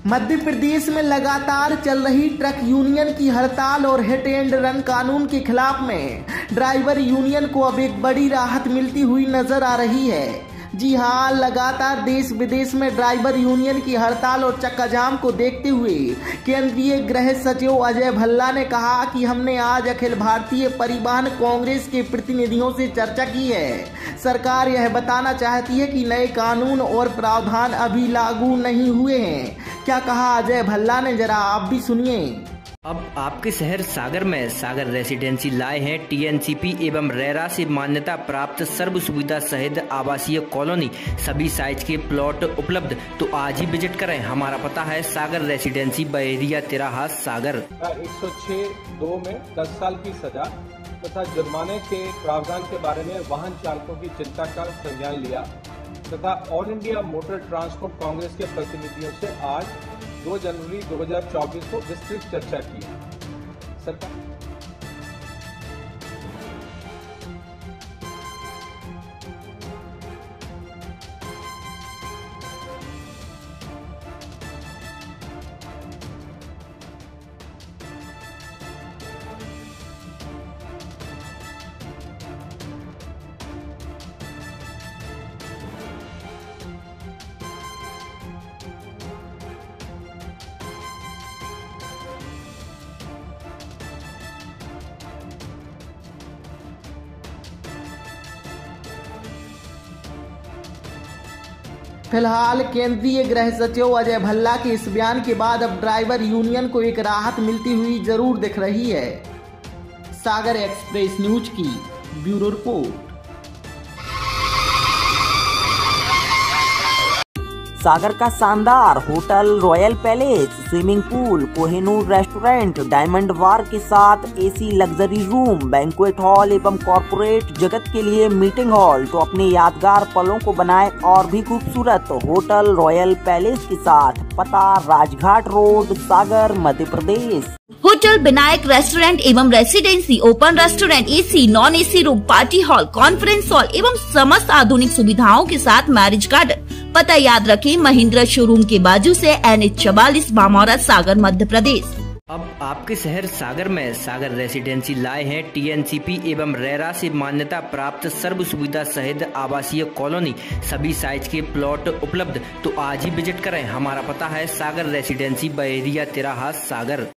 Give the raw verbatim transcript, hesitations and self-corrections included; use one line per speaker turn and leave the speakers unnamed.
मध्य प्रदेश में लगातार चल रही ट्रक यूनियन की हड़ताल और हिट एंड रन कानून के खिलाफ में ड्राइवर यूनियन को अब एक बड़ी राहत मिलती हुई नजर आ रही है। जी हां, लगातार देश विदेश में ड्राइवर यूनियन की हड़ताल और चक्काजाम को देखते हुए केंद्रीय गृह सचिव अजय भल्ला ने कहा कि हमने आज अखिल भारतीय परिवहन कांग्रेस के प्रतिनिधियों से चर्चा की है। सरकार यह बताना चाहती है कि नए कानून और प्रावधान अभी लागू नहीं हुए हैं। क्या कहा अजय भल्ला ने, जरा आप भी सुनिए।
अब आपके शहर सागर में सागर रेसिडेंसी लाए हैं टीएनसीपी एवं रेरा से मान्यता प्राप्त सर्व सुविधा सहित आवासीय कॉलोनी, सभी साइज के प्लॉट उपलब्ध। तो आज ही विजिट करें। हमारा पता है सागर रेसिडेंसी बहेरिया तिराहा सागर।
एक सौ छह दो में दस साल की सजा तथा जुर्माने के प्रावधान के बारे में वाहन चालकों की चिंता का संज्ञान लिया तथा all India motor transport congress के प्रतिनिधियों से आज दो जनवरी दो हज़ार चौबीस को विस्तृत चर्चा की। सरकार
फिलहाल केंद्रीय गृह सचिव अजय भल्ला के इस बयान के बाद अब ड्राइवर यूनियन को एक राहत मिलती हुई जरूर दिख रही है। सागर एक्सप्रेस न्यूज की ब्यूरो रिपोर्ट।
सागर का शानदार hotel royal palace, swimming pool, Kohinoor restaurant, diamond bar के साथ AC luxury room, banquet hall एवं कॉर्पोरेट जगत के लिए मीटिंग हॉल। तो अपने यादगार पलों को बनाए और भी खूबसूरत होटल रॉयल पैलेस के साथ। पता Rajghat road, Sagar, Madhya Pradesh.
Hotel Vinayak restaurant एवं residency, open restaurant, AC, non AC room, party hall, conference hall एवं समस्त आधुनिक सुविधाओं के साथ मैरिज गार्डन। पता याद रखें, महिंद्रा शोरूम के बाजू से एन एच चवालीस, बामौरा, सागर, मध्य प्रदेश।
अब आपके शहर सागर में सागर रेसिडेंसी लाए हैं टीएनसीपी एवं रेरा से मान्यता प्राप्त सर्व सुविधा सहित आवासीय कॉलोनी, सभी साइज के प्लॉट उपलब्ध। तो आज ही विजिट करें। हमारा पता है सागर रेसिडेंसी बहेरिया तिराहा सागर।